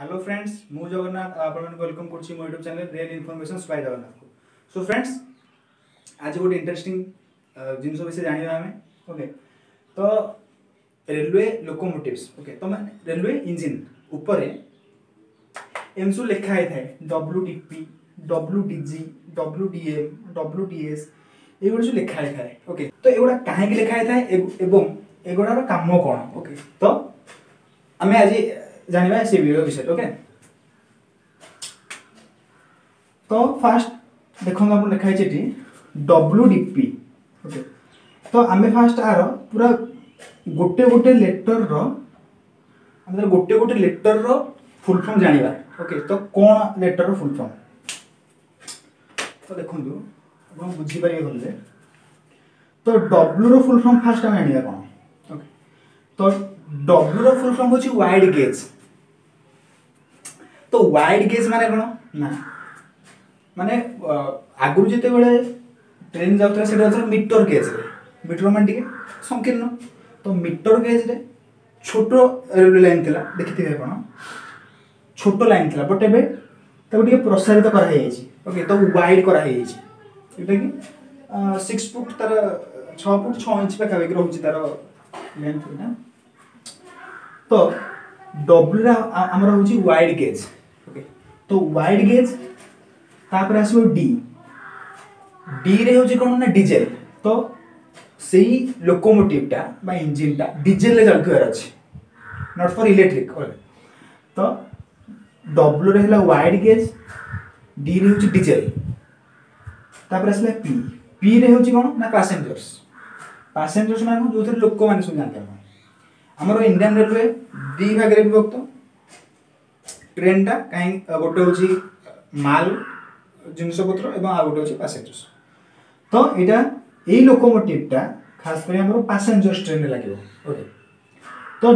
Hello friends मु जगन्नाथ आपण welcome करछि मो YouTube channel real informations by Jagannath को। सो फ्रेंड्स आज गोटे इंटरेस्टिंग जिनस विषय जानिबा हमें। ओके तो रेलवे लोकोमोटिव्स ओके तो माने रेलवे इंजन ऊपर एमसु लिखा है थाए डब्ल्यूडीपी डब्ल्यूडीजी डब्ल्यूडीएम डब्ल्यूडीएस एगुडा जो लिखा है थाए। ओके तो एगुडा काहे कि लिखा है थाए एवं एगुडार काम कोन। ओके तो हमें आज जानिबा से वीडियो विषय। ओके तो फास्ट देखो आप लिखा है डब्ल्यूडीपी। ओके तो आमे फास्ट आर पूरा गोटे गोटे लेटर रो अंदर गोटे गोटे लेटर रो फुल फॉर्म जानिबा। ओके तो कौन लेटर रो फुल फॉर्म तो देखंतु आपण बुझी पारिबे बोलले तो डब्ल्यू रो फुल फॉर्म फास्ट हम जानिबा कोन। ओके तो डब्ल्यू रो फुल फॉर्म होची वाइड गेज। तो वाइड गेज माने कोन ना माने आगु जेते बेले ट्रेन जाउतरा सेटा होता मीटर गेज रे मीटर मान टिके संकीर्ण तो मीटर गेज रे छोटो रेलवे लाइन थिला देखिथिबे आपण छोटो लाइन थिला बट एबे ताको टिके प्रसारित करा हे छी। ओके तो वाइड करा हे छी एटा कि 6 फुट तार 6 फुट 6 इंच पे काबे रहउची तार लेंथ ना। तो डब्ल्यू रा हमर होची वाइड गेज। ओके तो वाइड गेज तापर आसो डी डी रे होची कोन ना डीजल। तो सेही लोकोमोटिव टा बा इंजन टा डीजल ले चलथुआर अछि नॉट फॉर इलेक्ट्रिक। तो डब्ल्यू रे हला वाइड गेज डी रे होची डीजल तापर आसला पी पी रे होची कोन ना पैसेंजर्स पैसेंजर्स माने जो थे लोक माने सुन जानते हम हमर इंडियन रेलवे दी भाग रे विभक्त ट्रेन टा काई गोटे होची माल जिनस पत्र एवं आ गोटे होची पैसेंजर्स। तो एटा एई लोकोमोटिव टा खास कर हमर पैसेंजर्स ट्रेन लागिवो। ओके तो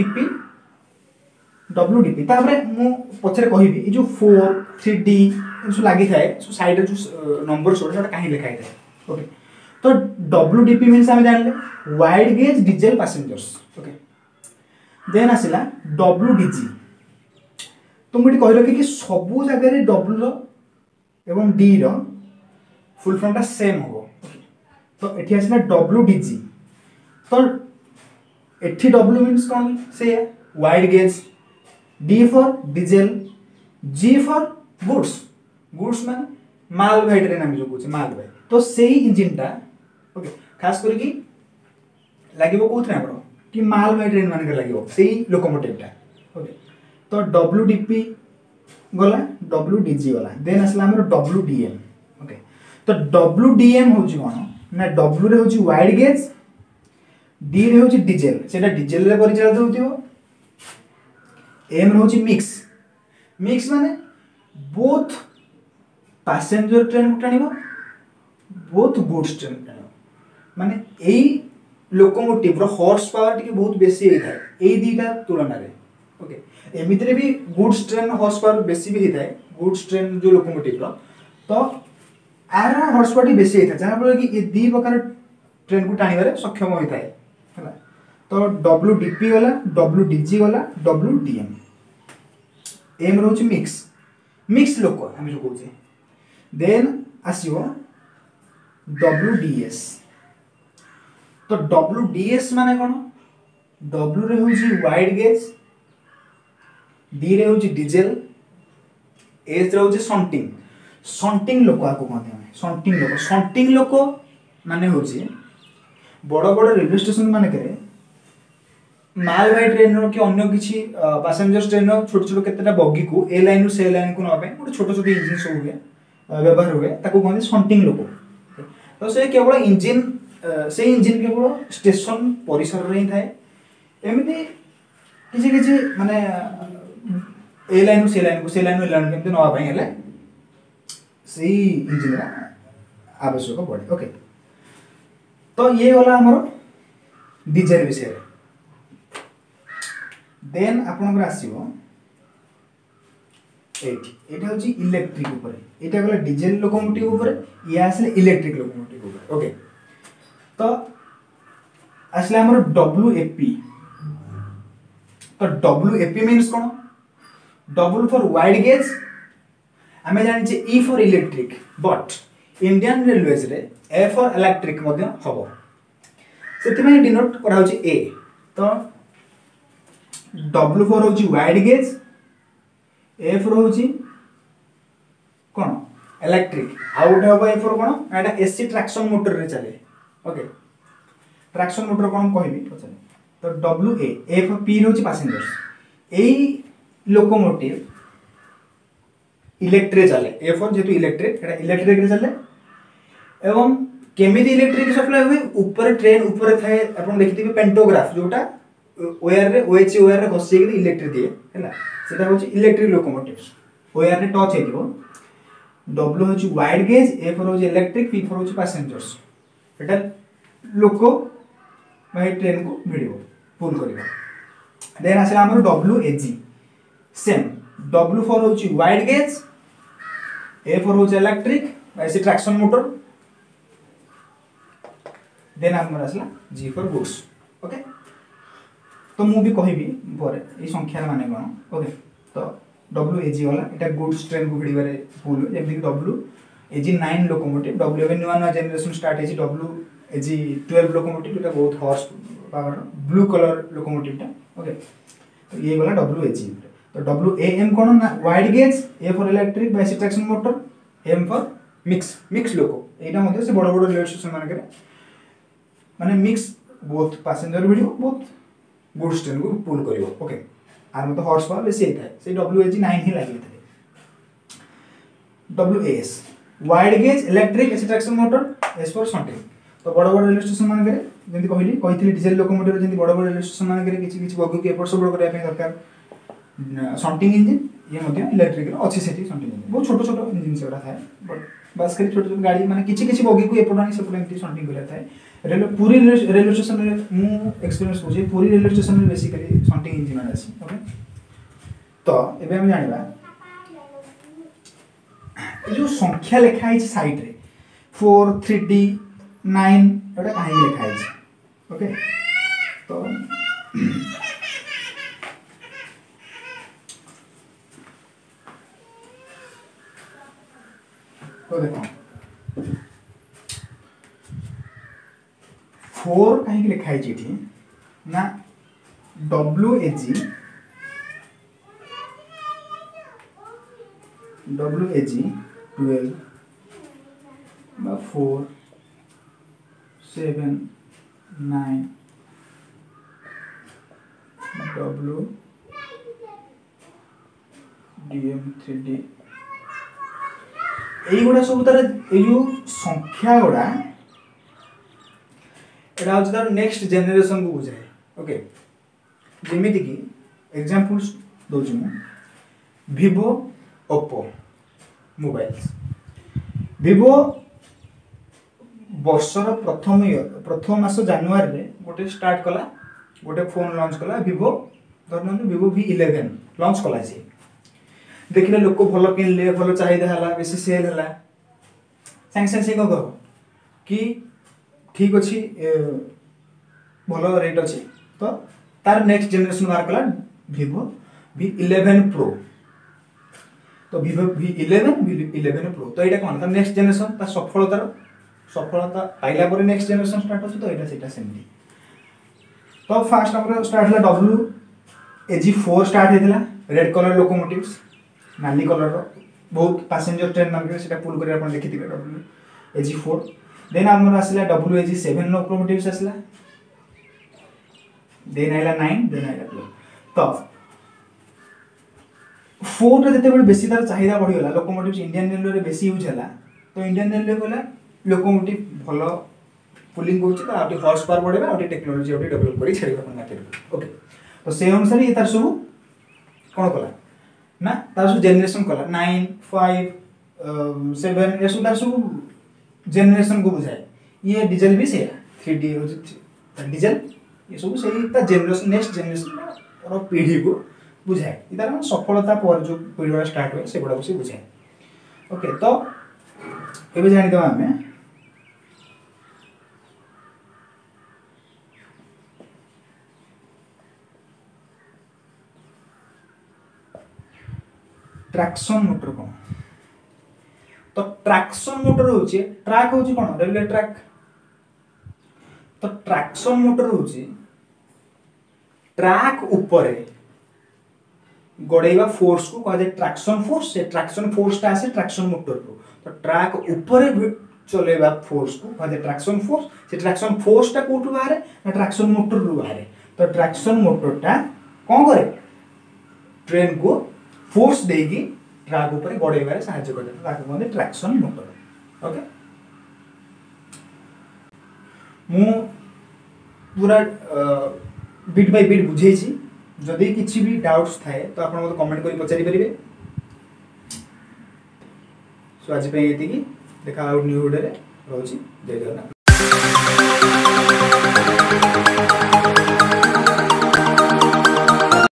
डब्ल्यूडीपी तापर मु पछरे कहिबी ए जो 4 3D जो लागि थाए सो साइड रे जो नंबर सोटा काहे लिखाइ थाए। ओके तो डब्ल्यूडीपी मींस हम जानले wide gauge diesel passengers. Okay then आसिला डब्ल्यूडीजी तो मुझे कहि रखी कि सबु जगह रे डब्ल्यू रो एवं डी रो फुल फॉर्म टा सेम हो। तो एठी आसिला डब्ल्यूडीजी तो एठी डब्ल्यू मींस कोन से wide gauge D for diesel G for goods goods माने माल भाई ट्रेन हम जो कहू माल भाई तो सेही इंजन टा। ओके खास कर कि लागिवो कोथरे हमरो कि माल भाई ट्रेन मान के लागिवो सेही लोकोमोटिव टा। ओके तो डब्ल्यूडीपी गला डब्ल्यूडीजी गला देन असला हमरो डब्ल्यूडीएम। ओके तो डब्ल्यूडीएम होची कोन ना डब्ल्यू रे होची वाइड गेज डी रे होची डीजल सेटा डीजल रे परिचालित होतिबो एम रे होची मिक्स मिक्स माने बोथ पैसेंजर ट्रेन को टाणिबो बोथ गुड्स ट्रेन टाणिबो माने एई लोकोमोटिव रो हॉर्स पावर टिके बहुत बेसी हे थाए एई दीटा तुलना रे। ओके एमितरे भी गुड्स ट्रेन हॉर्स पावर बेसी भी हे थाए गुड्स ट्रेन जो लोकोमोटिव रो तो आर हॉर्स पावर बेसी हे थाए जहां पर कि ए दी प्रकार ट्रेन को टाणी बारे सक्षम होई थाए हला। तो डब्ल्यूडीपी वाला डब्ल्यूडीजी वाला डब्ल्यूडीएम एम रोच मिक्स मिक्स लोको हम जो कहूचे देन आसीबो डब्ल्यूडीएस। तो डब्ल्यूडीएस माने कोन डब्ल्यू रे होची वाइड गेज डी रे होची डीजल एस रे होची शंटिंग लोको आको कहते हैं शंटिंग लोको माने होची बड़ बड़ रेलवे स्टेशन माने करे माल भाई ट्रेन रो कि अन्य किछि पैसेंजर ट्रेन रो छोट छोट केतेटा बगी को ए लाइन रो से लाइन को नबे गोटे छोट छोट इंजन सब हुए व्यवहार हुए ताको कहते शंटिंग लोको। तो से केवल इंजन से इंजन केवल स्टेशन परिसर रे ही थाए एमिति किछि किछि माने ए लाइन से लाइन केमते नवा पई हेले सेही इंजन रा आवश्यक पड़े। ओके तो ये वाला हमर डीजल विषय देन आपनकर आसीबो एटा होची इलेक्ट्रिक ऊपर एटा गला डीजल लोकोमोटिव ऊपर या आसले इलेक्ट्रिक लोकोमोटिव ऊपर। ओके तो आसले हमर डब्ल्यूएपी तो डब्ल्यूएपी मींस कोन W फॉर वाइड गेज आमे जानिचे E for electric but Indian Railways रे A फॉर इलेक्ट्रिक मध्य हबो सेति डिनोट करा होची A तो W फॉर होची वाइड गेज A फॉर होची कोन इलेक्ट्रिक आउ गोटे हबो A for cone Etah AC traction motor रे चले ओके ट्रैक्शन मोटर कोन कहबी पछले तो W A फॉर P होची पैसेंजर्स एई लोकोमोटिव इलेक्ट्रिक चले ए फॉर जेतु इलेक्ट्रिक एटा इलेक्ट्रिक रे चले एवं केमिति इलेक्ट्रिक सप्लाई हुए ऊपर ट्रेन ऊपर थाए अपन देखिथिबे पेंटोग्राफ जोटा वायर रे ओएच वायर रे घसी के इलेक्ट्रिक दिए हैला सेटा होची इलेक्ट्रिक लोकोमोटिव्स वायर रे टच हेतिबो W होची वाइड गेज ए फॉर होची इलेक्ट्रिक P फॉर होची पैसेंजर्स एटा लोको भाई ट्रेन को भिड़िबो पुल करिबो देन आसे हमर WAG सेम W फॉर होची वाइड गेज A फॉर होची इलेक्ट्रिक ऐसे ट्रैक्शन मोटर देन हमर असला G फॉर गुड्स ओके तो मु भी कहिबी परे ए संख्या माने कोन ओके तो WAG वाला एटा गुड्स ट्रेन को भिड़िबारे पुल जेमि WAG 9 लोकोमोटिव W ଏବେ ନୂଆ ନୂଆ जनरेशन स्टार्ट हेची WAG 12 लोकोमोटिव एटा बहुत horse power blue colour locomotive टा ओके तो ये वाला WAG तो WAM कोन ना wide gauge A for electric by traction motor M for mix loco एटा मध्ये से बड़ बड़ रेलवे स्टेशन माने करे माने mix both passenger video both goods train को पुल करिवो ओके आर मत हॉर्स पावर बेसी हेता है से WAG 9 ही लागि थे WAS wide gauge electric AC traction motor S for shunting तो बड़ बड़ रेलवे स्टेशन माने करे जेंति कहिली डीजल लोकोमोटिव जेंति बड़ बड़ रेलवे स्टेशन माने करे किछि बगु के एपट सब करे पे दरकार शंटिंग इंजन ये मध्य इलेक्ट्रिक रो अछि सेठी शंटिंग इंजन बहुत छोटो छोटो इंजन सेरा थाए बट बस खाली छोटो छोटो गाड़ी माने किछि बगी को एपट आनी सब एंती शंटिंग करे थाए पूरी रेलवे स्टेशन रे मु एक्सपीरियंस होजे पूरी रेलवे स्टेशन रे बेसिकली शंटिंग इंजन आसी ओके तो एबे हम जानिबा ए जो संख्या लिखा है साइड रे 4 3D 9 एटा काहे लिखा है ओके तो तो देखो 4 काहे लिखा है जेठी ना WAG 12 बा 4 7 9 W DM 3D এই গুড়া सब तार ए जो संख्या गुड़ा एटा होछ तार नेक्स्ट जनरेशन को बुझाए ओके जेमिति की एग्जांपल्स दोछु मैं Vivo Oppo मोबाइल्स Vivo वर्षर प्रथम मास जनवरी रे गोटे स्टार्ट कला गोटे फोन लॉन्च कला Vivo धरन Vivo V11 लॉन्च कला जे देखिले लोक भलो किनले भलो चाहिदा हला बेसी सेल हला संग से को कि ठीक अछि भलो रेट अछि तो तार नेक्स्ट जनरेशन मार कला Vivo V11 Pro तो Vivo V11 Pro तो एटा कोन त नेक्स्ट जनरेशन ता सफलता पाइला पर नेक्स्ट जनरेशन स्टार्ट होछि तो एटा सेटा सेमती तो फास्ट हमर स्टार्ट हला WAG4 स्टार्ट हेतला रेड कलर लोकोमोटिव्स नाली कलर रो बहुत पैसेंजर ट्रेन मार्केट सेटा पुल करे अपन देखिथिबे WAG4 देन हमर आसला WAG7 लोकोमोटिव्स आसला देन आइला 9 देन आइला 12 तो 4 रे जते बेले बेसी तार चाहिदा बढ़ी गला लोकोमोटिव्स इंडियन रेलवे रे बेसी यूज हला तो इंडियन रेलवे वाला लोकोमोटिव भलो पुलिंग होची तो आउटी हॉर्स पावर बढ़ेबा आउटी टेक्नोलॉजी आउटी डेवलप करी छेड़बा अपन मार्केट ओके तो से अनुसार ये तार सब कोन कला ना तार सब जनरेशन कला 9 5 7 ये सब तार सब जनरेशन को बुझाए ये डीजल भी से 3D डीजल ये सब सही ता जनरेशन नेक्स्ट जनरेशन रो पीढ़ी को बुझाए इधर हम सफलता पर जो पीढ़ी स्टार्ट हुए से बड़ा को से बुझाए ओके तो एबे जानि दवा हमें ट्रैक्शन मोटर कौन तो ट्रैक्शन मोटर होची ट्रैक होची कौन रेलवे ट्रैक तो ट्रैक्शन मोटर होची ट्रैक ऊपर गड़ेवा फोर्स को कह जाए ट्रैक्शन फोर्स से ट्रैक्शन फोर्स टा आसे ट्रैक्शन मोटर को तो ट्रैक ऊपर चलेवा फोर्स को कह जाए ट्रैक्शन फोर्स से ट्रैक्शन फोर्स टा कोठु बाहर ना ट्रैक्शन मोटर रु बाहर तो ट्रैक्शन मोटर टा कौन करे ट्रेन को फोर्स देगी ट्रैक ऊपर गड़ेबारे साहाय्य करे ताको कहते ट्रैक्शन मोटर ओके मु पूरा बिट बाय बिट बुझे जदि किसी भी डाउट्स थाए तो आप कमेंट कर पचारि पारे सो आज देखा न्यू वीडियो रोची जय जगन्नाथ।